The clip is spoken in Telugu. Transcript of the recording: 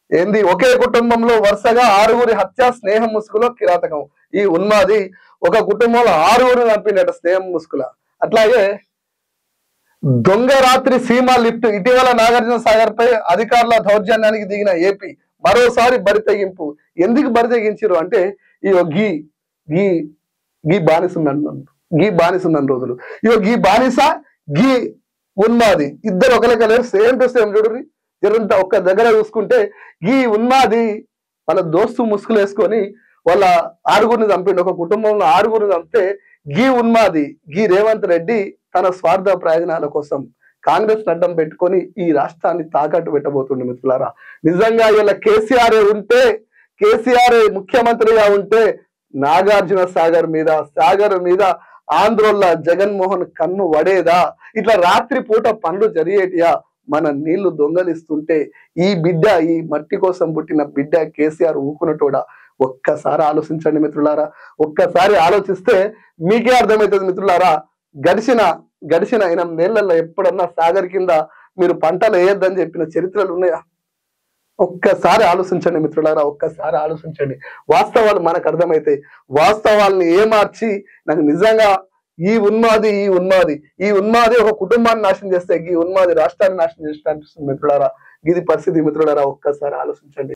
ఏంది ఒకే కుటుంబంలో వరుసగా 6గురి హత్య స్నేహం ముసుగులో కిరాతకం. ఈ ఉన్మాది ఒక కుటుంబంలో 6గురిని చంపిండట స్నేహం ముసుగుల. అట్లాగే దొంగ రాత్రి సీమా లిఫ్ట్. ఇటీవల నాగార్జున సాగర్ పై అధికారుల దౌర్జన్యానికి దిగిన ఏపీ మరోసారి బరి తెగింపు. ఎందుకు బరి తెగించారు అంటే ఇగో గీ గీ గీ బానిసున్న రోజులు. ఇగో గీ బానిస, గీ ఉన్మాది ఇద్దరు ఒకరిక లేరు, సేమ్ టు సేమ్. చూడండి జరంతా ఒక్క దగ్గర చూసుకుంటే ఈ ఉన్మాది వాళ్ళ దోస్తు ముసుగులు వేసుకొని వాళ్ళ 6గురిని చంపిండు. ఒక కుటుంబంలో 6గురిని చంపితే గీ ఉన్మాది, గీ రేవంత్ రెడ్డి తన స్వార్థ ప్రయోజనాల కోసం కాంగ్రెస్ అడ్డం పెట్టుకొని ఈ రాష్ట్రాన్ని తాకట్టు పెట్టబోతుండే మిత్రులారా. నిజంగా ఇలా కేసీఆర్ ముఖ్యమంత్రిగా ఉంటే నాగార్జున సాగర్ మీద ఆంధ్రోళ్ళ జగన్మోహన్ కన్ను వడేదా? ఇట్లా రాత్రి పూట పనులు జరిగేటియా? మన నీళ్లు దొంగలిస్తుంటే ఈ మట్టి కోసం పుట్టిన బిడ్డ కేసీఆర్ ఊకునటోడా? ఒక్కసారి ఆలోచించండి మిత్రులారా. ఒక్కసారి ఆలోచిస్తే మీకే అర్థమవుతుంది మిత్రులారా. గడిచిన 8 నెలల్లో ఎప్పుడన్నా సాగర్ కింద మీరు పంటలు వేయొద్దని చెప్పిన చరిత్రలు ఉన్నాయా? ఒక్కసారి ఆలోచించండి మిత్రులారా, ఒక్కసారి ఆలోచించండి. వాస్తవాలు మనకు అర్థమైతే వాస్తవాల్ని ఏమార్చి నాకు నిజంగా ఈ ఉన్మాది ఒక కుటుంబాన్ని నాశనం చేస్తే ఈ ఉన్మాది రాష్ట్రాన్ని నాశనం చేస్తే అనిపిస్తుంది మిత్రులారా. ఇది పరిస్థితి మిత్రులారా, ఒక్కసారి ఆలోచించండి.